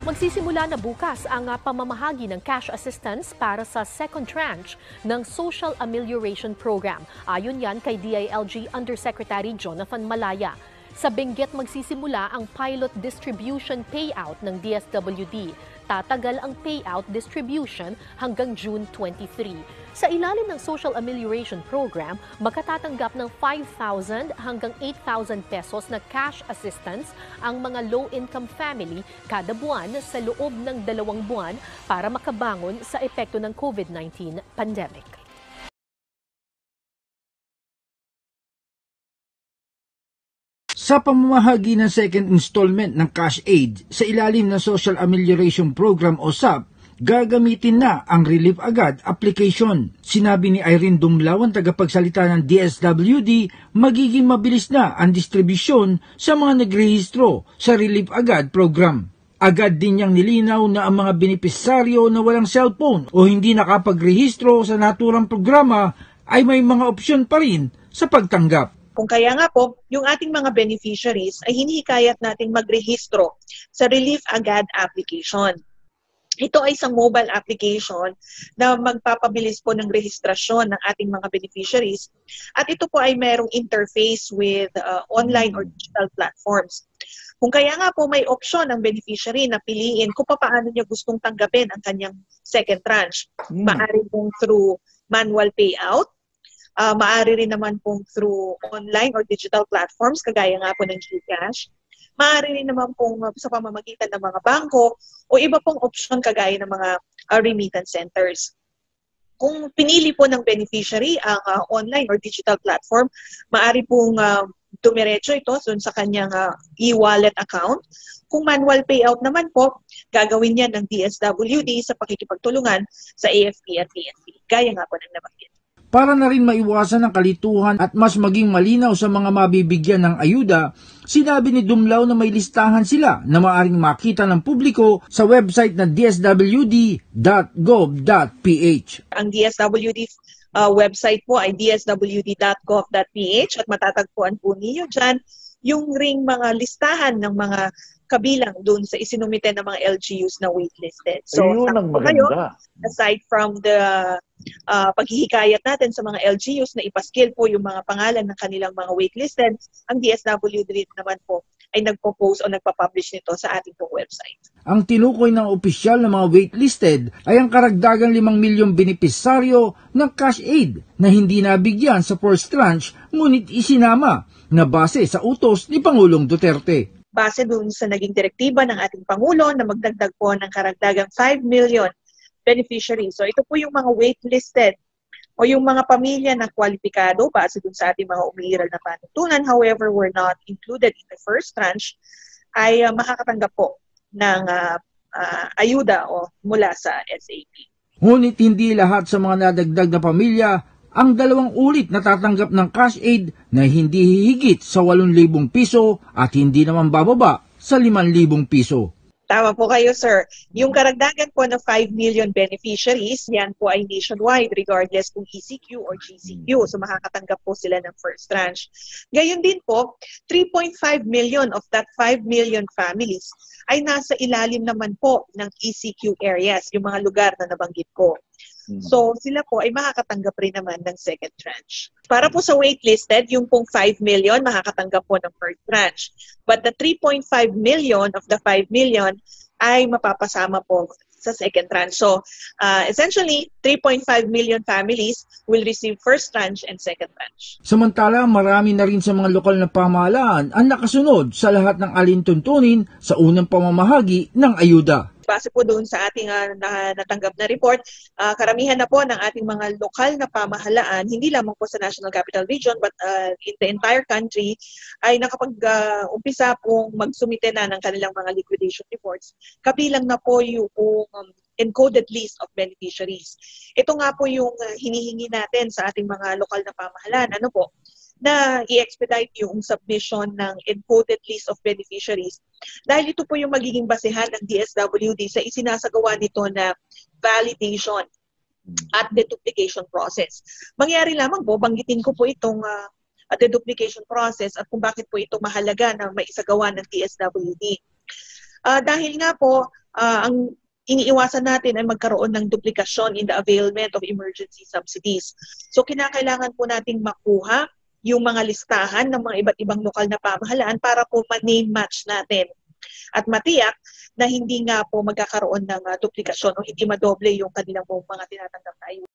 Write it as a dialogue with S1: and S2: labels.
S1: Magsisimula na bukas ang pamamahagi ng cash assistance para sa second tranche ng Social Amelioration Program. Ayon yan kay DILG Undersecretary Jonathan Malaya. Sa Benguet magsisimula ang pilot distribution payout ng DSWD. Tatagal ang payout distribution hanggang June 23. Sa ilalim ng Social Amelioration Program, makatatanggap ng 5,000 hanggang 8,000 pesos na cash assistance ang mga low-income family kada buwan sa loob ng 2 buwan para makabangon sa epekto ng COVID-19 pandemic.
S2: Sa pamamahagi ng second installment ng Cash Aid sa ilalim ng Social Amelioration Program o SAP, gagamitin na ang Relief Agad application. Sinabi ni Irene Dumlao, ang tagapagsalita ng DSWD, magiging mabilis na ang distribusyon sa mga nagrehistro sa Relief Agad program. Agad din niyang nilinaw na ang mga benepisaryo na walang cellphone o hindi nakapagrehistro sa naturang programa ay may mga opsyon pa rin sa pagtanggap.
S3: Kung kaya nga po, yung ating mga beneficiaries ay hinihikayat nating magrehistro sa Relief Agad application. Ito ay isang mobile application na magpapabilis po ng rehistrasyon ng ating mga beneficiaries. At ito po ay merong interface with online or digital platforms. Kung kaya nga po may opsyon ang beneficiary na piliin kung paano niya gustong tanggapin ang kanyang second tranche. Maaari pong through manual payout, maaari rin naman pong through online or digital platforms, kagaya nga po ng GCash. Maaari rin naman pong sa pamamagitan ng mga bangko o iba pong opsyon kagaya ng mga remittance centers. Kung pinili po ng beneficiary ang online or digital platform, maaari pong dumiretso ito sa kanyang e-wallet account. Kung manual payout naman po, gagawin yan ng DSWD sa pakikipagtulungan sa AFP at PNP, gaya nga po ng nabanggit.
S2: Para na rin maiwasan ang kalituhan at mas maging malinaw sa mga mabibigyan ng ayuda, sinabi ni Dumlao na may listahan sila na maaaring makita ng publiko sa website na dswd.gov.ph.
S3: Ang DSWD website po ay dswd.gov.ph at matatagpuan po ninyo dyan yung ring mga listahan ng mga kabilang doon sa isinumite ng mga LGUs na waitlisted. So, kayo, aside from the paghihikayat natin sa mga LGUs na ipaskill po yung mga pangalan ng kanilang mga waitlisted, ang DSWD naman po ay nagpo-post o nagpa-publish nito sa ating pong website.
S2: Ang tinukoy ng opisyal ng mga waitlisted ay ang karagdagang 5 milyong benepisaryo ng Cash Aid na hindi nabigyan sa first tranche ngunit isinama na base sa utos ni Pangulong Duterte.
S3: Base dun sa naging direktiba ng ating Pangulo na magdagdag po ng karagdagang 5 million beneficiaries. So ito po yung mga waitlisted o yung mga pamilya na kwalipikado base dun sa ating mga umiiral na panuntunan, however, were not included in the first tranche, ay makakatanggap po ng ayuda o mula sa SAP.
S2: Ngunit hindi lahat sa mga nadagdag na pamilya ang 2 ulit natatanggap ng Cash Aid na hindi hihigit sa 8,000 piso at hindi naman bababa sa 5,000 piso.
S3: Tama po kayo, sir. Yung karagdagan po ng 5 million beneficiaries, yan po ay nationwide regardless kung ECQ or GCQ. So makakatanggap po sila ng first tranche. Gayon din po, 3.5 million of that 5 million families ay nasa ilalim naman po ng ECQ areas, yung mga lugar na nabanggit ko. So sila po ay makakatanggap rin naman ng second tranche. Para po sa waitlisted, yung pong 5 million makakatanggap po ng first tranche. But the 3.5 million of the 5 million ay mapapasama po sa second tranche. So essentially, 3.5 million families will receive first tranche and second tranche.
S2: Samantala, marami na rin sa mga lokal na pamahalaan ang nakasunod sa lahat ng alintuntunin sa unang pamamahagi ng ayuda.
S3: Base po doon sa ating natanggap na report, karamihan na po ng ating mga lokal na pamahalaan, hindi lamang po sa National Capital Region but in the entire country, ay nakapag-umpisa pong magsumite na ng kanilang mga liquidation reports. Kabilang na po yung encoded list of beneficiaries. Ito nga po yung hinihingi natin sa ating mga lokal na pamahalaan. Ano po? Na i-expedite yung submission ng encoded list of beneficiaries dahil ito po yung magiging basehan ng DSWD sa isinasagawa nito na validation at deduplication process. Mangyari lamang po, banggitin ko po itong deduplication process at kung bakit po ito mahalaga na maisagawa ng DSWD. Dahil nga po, ang iniiwasan natin ay magkaroon ng duplikasyon in the availment of emergency subsidies. So kinakailangan po nating makuha yung mga listahan ng mga iba't ibang lokal na pamahalaan para po ma-name match natin at matiyak na hindi nga po magkakaroon ng duplikasyon o hindi madoble yung kanilang mga tinatanggap na ayuda.